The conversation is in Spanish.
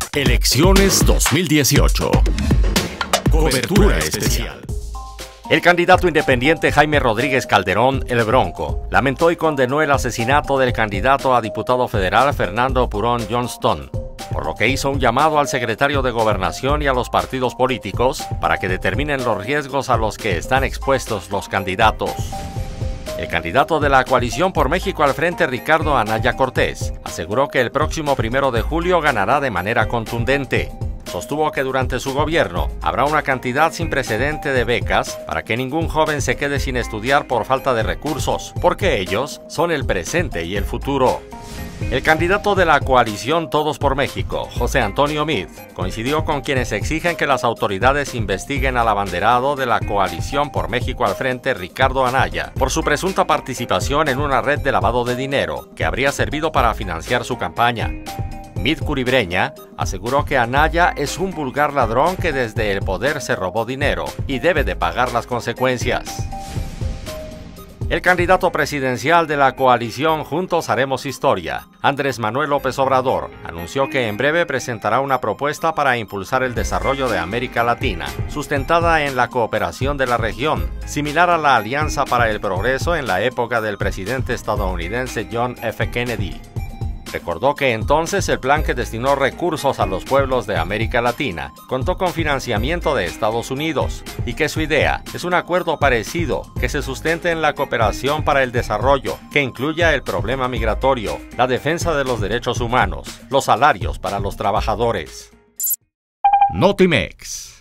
Elecciones 2018. Cobertura especial. El candidato independiente Jaime Rodríguez Calderón, el Bronco, lamentó y condenó el asesinato del candidato a diputado federal Fernando Purón Johnston, por lo que hizo un llamado al secretario de Gobernación y a los partidos políticos para que determinen los riesgos a los que están expuestos los candidatos. El candidato de la Coalición por México al Frente, Ricardo Anaya Cortés, aseguró que el próximo 1 de julio ganará de manera contundente. Sostuvo que durante su gobierno habrá una cantidad sin precedente de becas para que ningún joven se quede sin estudiar por falta de recursos, porque ellos son el presente y el futuro. El candidato de la coalición Todos por México, José Antonio Meade, coincidió con quienes exigen que las autoridades investiguen al abanderado de la Coalición por México al Frente, Ricardo Anaya, por su presunta participación en una red de lavado de dinero que habría servido para financiar su campaña. Meade Curibreña aseguró que Anaya es un vulgar ladrón que desde el poder se robó dinero y debe de pagar las consecuencias. El candidato presidencial de la coalición Juntos Haremos Historia, Andrés Manuel López Obrador, anunció que en breve presentará una propuesta para impulsar el desarrollo de América Latina, sustentada en la cooperación de la región, similar a la Alianza para el Progreso en la época del presidente estadounidense John F. Kennedy. Recordó que entonces el plan que destinó recursos a los pueblos de América Latina contó con financiamiento de Estados Unidos y que su idea es un acuerdo parecido que se sustente en la cooperación para el desarrollo, que incluya el problema migratorio, la defensa de los derechos humanos, los salarios para los trabajadores. Notimex.